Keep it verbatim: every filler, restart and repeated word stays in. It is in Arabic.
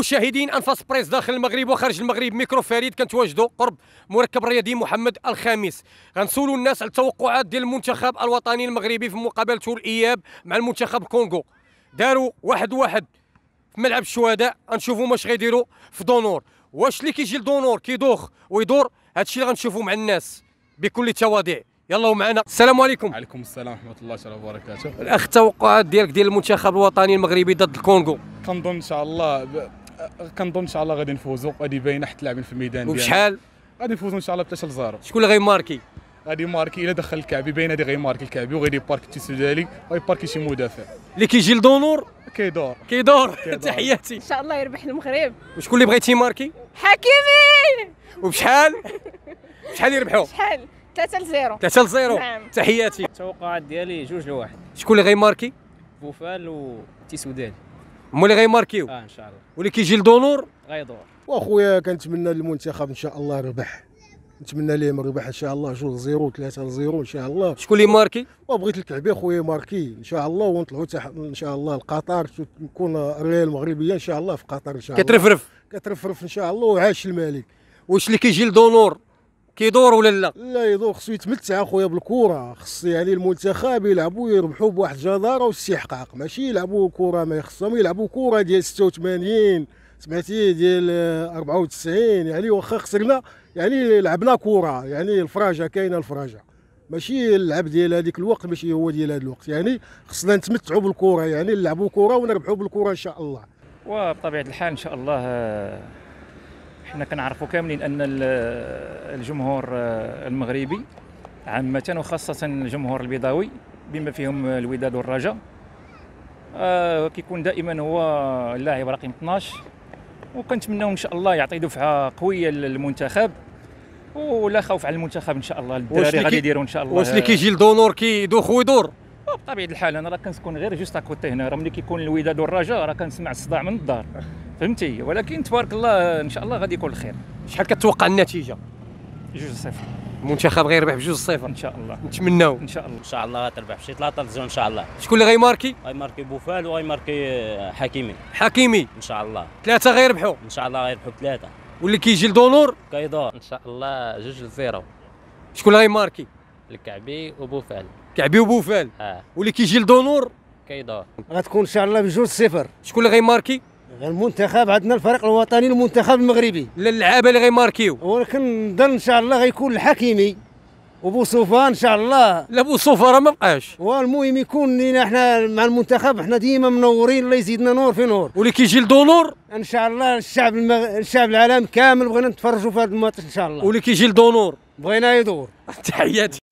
المشاهدين، انفاس بريس داخل المغرب وخارج المغرب، ميكرو فريد كنتواجدوا قرب مركب رياضي محمد الخامس. غنسولوا الناس على التوقعات ديال المنتخب الوطني المغربي في مقابلته الاياب مع المنتخب الكونغو. داروا واحد واحد في ملعب الشهداء، غنشوفوا واش غيديروا في دونور. واش اللي كيجي لدونور كيدوخ ويدور؟ هادشي اللي غنشوفوا مع الناس بكل تواضع. يلا معنا. السلام عليكم. وعليكم السلام ورحمه الله تعالى وبركاته. الاخ، التوقعات ديالك ديال المنتخب الوطني المغربي ضد الكونغو؟ كنظن ان شاء الله ب... كنظن ان شاء الله غادي نفوزوا، غادي باينه حتى اللاعبين في الميدان. وبشحال؟ غادي نفوزوا ان شاء الله بثلاثة لصفر. شكون اللي غيماركي؟ غادي ماركي الا دخل الكعبي، باينه غادي غيماركي الكعبي وغادي يباركي التيسودالي وغيباركي شي مدافع اللي كيجي لدونور كيدور كيدور. تحياتي. ان شاء الله يربح المغرب. وشكون اللي بغيتي يماركي؟ حكيمي. وبشحال؟ شحال يربحوا؟ شحال؟ ثلاثة لصفر. ثلاثة لصفر. نعم. تحياتي. التوقعات ديالي جوج لواحد. شكون اللي غيماركي؟ بوفال وتيسودال. هما اللي غيماركيو. اه ان شاء الله. واللي كيجي لدونور غيدور. واخويا كنتمنى للمنتخب ان شاء الله يربح، نتمنى ليه الربح ان شاء الله جوج لزيرو ثلاثة لزيرو ان شاء الله. شكون اللي ماركي؟ وبغيت الكعبي خويا ماركي ان شاء الله، ونطلعوا ان شاء الله لقطر، تكون الريال المغربيه ان شاء الله في قطر ان شاء الله. كترفرف كترفرف ان شاء الله، وعاش الملك. واش اللي كيجي لدونور كيدور ولا لا؟ لا يدور، خصو يتمتع اخويا بالكره، خص يعني المنتخب يلعبوا يربحوا بواحد الجداره واستحقاق، ماشي يلعبوا كره ما يخصهم، يلعبوا كره ديال ستة وثمانين سمعتي ديال أربعة وتسعين، يعني واخا خسرنا يعني لعبنا كره، يعني الفراجه كاينه، الفراجه ماشي اللعب ديال هذيك الوقت ماشي هو ديال هذا الوقت، يعني خصنا نتمتعوا بالكره، يعني نلعبوا كره ونربحوا بالكره ان شاء الله. وبطبيعه الحال ان شاء الله حنا كنعرفوا كاملين ان الجمهور المغربي عامه وخاصه الجمهور البيضاوي بما فيهم الوداد والرجاء آه كيكون دائما هو اللاعب رقم اثناش، وكنتمناو ان شاء الله يعطي دفعه قويه للمنتخب، ولا خوف على المنتخب ان شاء الله. الدراري غادي يديروا ان شاء الله. واش اللي كيجي لدونور كيدوخ ويدور؟ بطبيعه الحال انا راه كنسكن غير جوست اكوتي هنا، راه ملي كيكون الوداد والرجاء راه كنسمع الصداع من الدار، فهمتي؟ ولكن تبارك الله ان شاء الله غادي يكون الخير. شحال كتوقع النتيجه؟ جوج صفر. المنتخب غيربح بجوج صفر ان شاء الله. نتمناو ان شاء الله. ان شاء الله غتربح بشي ثلاثة لزون ان شاء الله. شكون اللي غيماركي؟ غيماركي بوفال وغيماركي حكيمي. حكيمي ان شاء الله. ثلاثه غيربحوا ان شاء الله غيربحوا بثلاثه. واللي كيجي لدونور كيدور ان شاء الله جوج لزيرو. شكون اللي غيماركي؟ الكعبي وبوفال. كعبي وبوفال. اه واللي كيجي لدونور كيدور. غتكون ان شاء الله بجوج صفر. شكون اللي غيماركي؟ المنتخب عندنا الفريق الوطني المنتخب المغربي. لا اللعابه اللي غيماركيو. ولكن نظن ان شاء الله غيكون الحكيمي وبوصوفا ان شاء الله. لا بوصوفا راه ما بقاش. والمهم يكون لينا حنا مع المنتخب حنا ديما منورين، الله يزيدنا نور في نور. واللي كيجي لدونور ان شاء الله الشعب المغ... الشعب العالم كامل بغينا نتفرجوا في هذا الماتش ان شاء الله. واللي كيجي لدونور بغينا يدور. تحياتي.